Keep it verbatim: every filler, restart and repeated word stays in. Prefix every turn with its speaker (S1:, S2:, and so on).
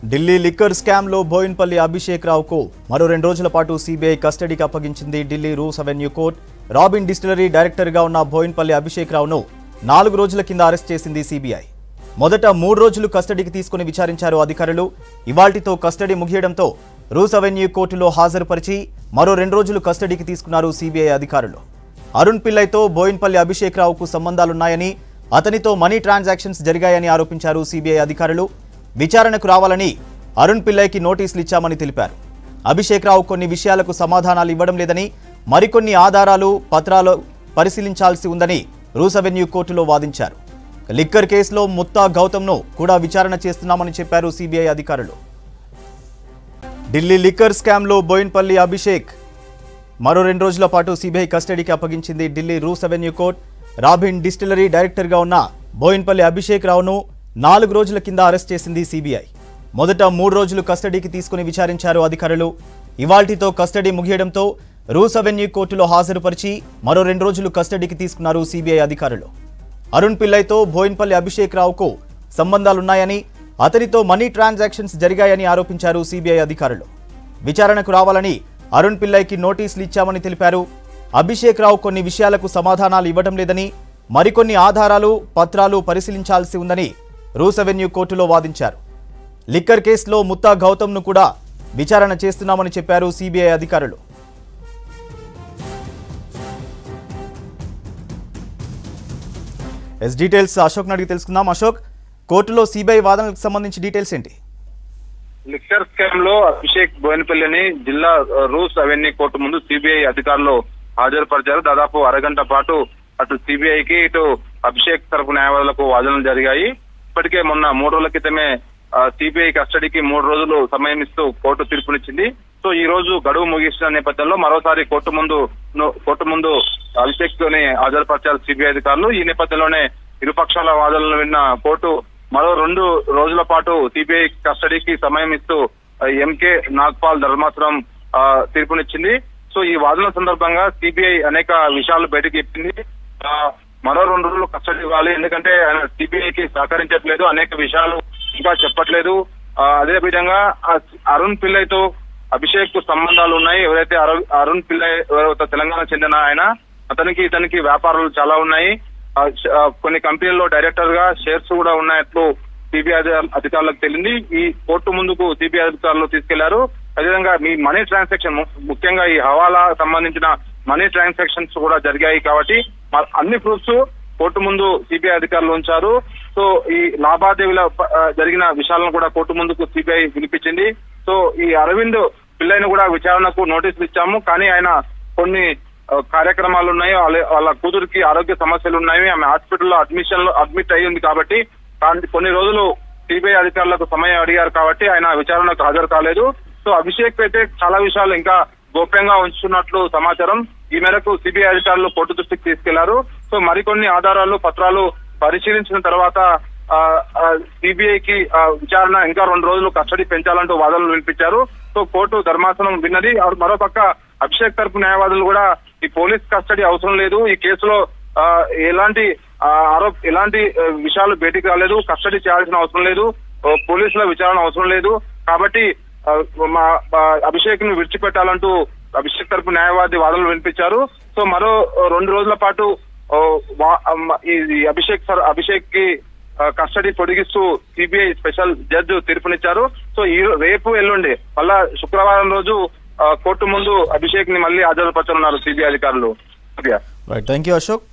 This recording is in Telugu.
S1: ఢిల్లీ లిక్కర్ స్కామ్ లో బోయిన్పల్లి అభిషేక్ రావుకు మరో రెండు రోజుల పాటు సీబీఐ కస్టడీకి అప్పగించింది Delhi Rouse Avenue court. Robin distillery director గా ఉన్న బోయిన్పల్లి అభిషేక్ రావును నాలుగు రోజుల కింద అరెస్ట్ చేసింది సీబీఐ. మొదట మూడు రోజులు కస్టడీకి తీసుకుని విచారించారు అధికారులు. ఇవాల్టితో కస్టడీ ముగియడంతో రూస్ అవెన్యూ కోర్టులో హాజరుపరిచి మరో రెండు రోజులు కస్టడీకి తీసుకున్నారు సీబీఐ అధికారులు. అరుణ్ పిల్లైతో బోయిన్పల్లి అభిషేక్ రావుకు సంబంధాలున్నాయని, అతనితో మనీ ట్రాన్సాక్షన్స్ జరిగాయని ఆరోపించారు సీబీఐ అధికారులు. విచారణకు రావాలని అరుణ్ పిల్లైకి నోటీసులు ఇచ్చామని తెలిపారు. అభిషేక్ రావు కొన్ని విషయాలకు సమాధానాలు ఇవ్వడం లేదని, మరికొన్ని ఆధారాలు పత్రాలు పరిశీలించాల్సి ఉందని రూస్ అవెన్యూ కోర్టులో వాదించారు. లిక్కర్ కేసులో ముత్తా గౌతమ్ను కూడా విచారణ చేస్తున్నామని చెప్పారు సీబీఐ అధికారులు. ఢిల్లీ లిక్కర్ స్కామ్లో బోయిన్పల్లి అభిషేక్ మరో రెండు రోజుల పాటు సీబీఐ కస్టడీకి అప్పగించింది Delhi Rouse Avenue court. Robin distillery డైరెక్టర్గా ఉన్న బోయిన్పల్లి అభిషేక్ రావును నాలుగు రోజుల కింద అరెస్ట్ చేసింది సీబీఐ. మొదట మూడు రోజులు కస్టడీకి తీసుకుని విచారించారు అధికారులు. ఇవాల్టితో కస్టడీ ముగియడంతో రూస్ అవెన్యూ కోర్టులో హాజరుపరిచి మరో రెండు రోజులు కస్టడీకి తీసుకున్నారు సీబీఐ అధికారులు. అరుణ్ పిల్లైతో బోయిన్పల్లి అభిషేక్ రావుకు సంబంధాలున్నాయని, అతనితో మనీ ట్రాన్సాక్షన్స్ జరిగాయని ఆరోపించారు సీబీఐ అధికారులు. విచారణకు రావాలని అరుణ్ పిల్లైకి నోటీసులు ఇచ్చామని తెలిపారు. అభిషేక్ రావు కొన్ని విషయాలకు సమాధానాలు ఇవ్వడం లేదని, మరికొన్ని ఆధారాలు పత్రాలు పరిశీలించాల్సి ఉందని రూస్ అవెన్యూ కోర్టులో వాదించారు. లిక్కర్ కేసులో ముత్తా గౌతమ్ను కూడా విచారణ చేస్తున్నామని చెప్పారు సీబీఐ అధికారులు. ఎస్ డీటెయిల్స్ అశోక్ అడిగి తెలుసుకుందాం. అశోక్, కోర్టులో సీబీఐ వాదనలకు సంబంధించి డీటెయిల్స్ ఏంటి?
S2: లిక్కర్ స్కామ్ లో అభిషేక్ బోయినపల్లిని జిల్లా రూస్ అవెన్యూ కోర్టు ముందు సీబీఐ అధికారులు హాజరుపరిచారు. దాదాపు అరగంట పాటు అటు సీబీఐకి ఇటు అభిషేక్ తరపు న్యాయవాదులకు వాదనలు జరిగాయి. ఇప్పటికే మొన్న మూడు రోజుల క్రితమే సీబీఐ కస్టడీకి మూడు రోజులు సమయం ఇస్తూ కోర్టు తీర్పునిచ్చింది. సో ఈ రోజు గడువు ముగిసిన నేపథ్యంలో మరోసారి కోర్టు ముందు కోర్టు ముందు అభిషేక్ తోనే హాజరుపరిచారు సీబీఐ అధికారులు. ఈ నేపథ్యంలోనే ఇరుపక్షాల వాదనలు విన్న కోర్టు మరో రెండు రోజుల పాటు సీబీఐ కస్టడీకి సమయం ఇస్తూ ఎంకే నాగ్పాల్ ధర్మాసనం తీర్పునిచ్చింది. సో ఈ వాదన సందర్భంగా సీబీఐ అనేక విషయాలు బయటకు చెప్పింది. మరో రెండు రోజులు కస్టడీ ఇవ్వాలి, ఎందుకంటే ఆయన సీబీఐకి సహకరించట్లేదు, అనేక విషయాలు ఇంకా చెప్పట్లేదు. అదే విధంగా అరుణ్ పిల్లైతో అభిషేక్ కు సంబంధాలు ఉన్నాయి. ఎవరైతే అరుణ్ పిల్లై ఎవరైతే తెలంగాణ చెందిన ఆయన, అతనికి ఇతనికి వ్యాపారాలు చాలా ఉన్నాయి. కొన్ని కంపెనీల్లో డైరెక్టర్ గా షేర్స్ కూడా ఉన్నట్లు సిబిఐ అధికారులకు తెలిసింది. ఈ కోర్టు ముందుకు సిబిఐ అధికారులు తీసుకెళ్లారు. అదేవిధంగా మీ మనీ ట్రాన్సాక్షన్, ముఖ్యంగా ఈ హవాలా సంబంధించిన మనీ ట్రాన్సాక్షన్స్ కూడా జరిగాయి కాబట్టి అన్ని ప్రూఫ్స్ కోర్టు ముందు సిబిఐ అధికారులు ఉంచారు. సో ఈ లావాదేవీల జరిగిన విషయాలను కూడా కోర్టు ముందుకు సిబిఐ వినిపించింది. సో ఈ అరవింద్ పిల్లైన కూడా విచారణకు నోటీసులు ఇచ్చాము, కానీ ఆయన కొన్ని కార్యక్రమాలు ఉన్నాయి, వాళ్ళ కూతురికి ఆరోగ్య సమస్యలు ఉన్నాయి, ఆమె హాస్పిటల్లో అడ్మిషన్ లో అడ్మిట్ అయ్యింది కాబట్టి కొన్ని రోజులు సిబిఐ అధికారులకు సమయం అడిగారు కాబట్టి ఆయన విచారణకు హాజరు కాలేదు. సో అభిషేక్ అయితే చాలా విషయాలు ఇంకా గోప్యంగా ఉంచుతున్నట్లు సమాచారం. ఈ మేరకు సిబిఐ అధికారులు కోర్టు దృష్టికి తీసుకెళ్లారు. సో మరికొన్ని ఆధారాలు పత్రాలు పరిశీలించిన తర్వాత సిబిఐకి విచారణ ఇంకా రెండు రోజులు కస్టడీ పెంచాలంటూ వాదనలు వినిపించారు. సో కోర్టు ధర్మాసనం విన్నది. మరోపక్క అభిషేక్ తరపు న్యాయవాదులు కూడా ఈ పోలీస్ కస్టడీ అవసరం లేదు, ఈ కేసులో ఎలాంటి ఆరోప ఎలాంటి విషయాలు బయటికి రాలేదు, కస్టడీ చేయాల్సిన అవసరం లేదు, పోలీసుల విచారణ అవసరం లేదు కాబట్టి మా అభిషేక్ ను విడిచిపెట్టాలంటూ అభిషేక్ తరపు న్యాయవాది వాదనలు వినిపించారు. సో మరో రెండు రోజుల పాటు ఈ అభిషేక్ అభిషేక్ కి కస్టడీ పొడిగిస్తూ సిబిఐ స్పెషల్ జడ్జి తీర్పునిచ్చారు. సో ఈ రేపు ఎల్లుండి మళ్ళా శుక్రవారం రోజు కోర్టు ముందు అభిషేక్ ని మళ్ళీ హాజరుపరచనున్నారు సిబిఐ అధికారులు.
S1: Thank you Ashok.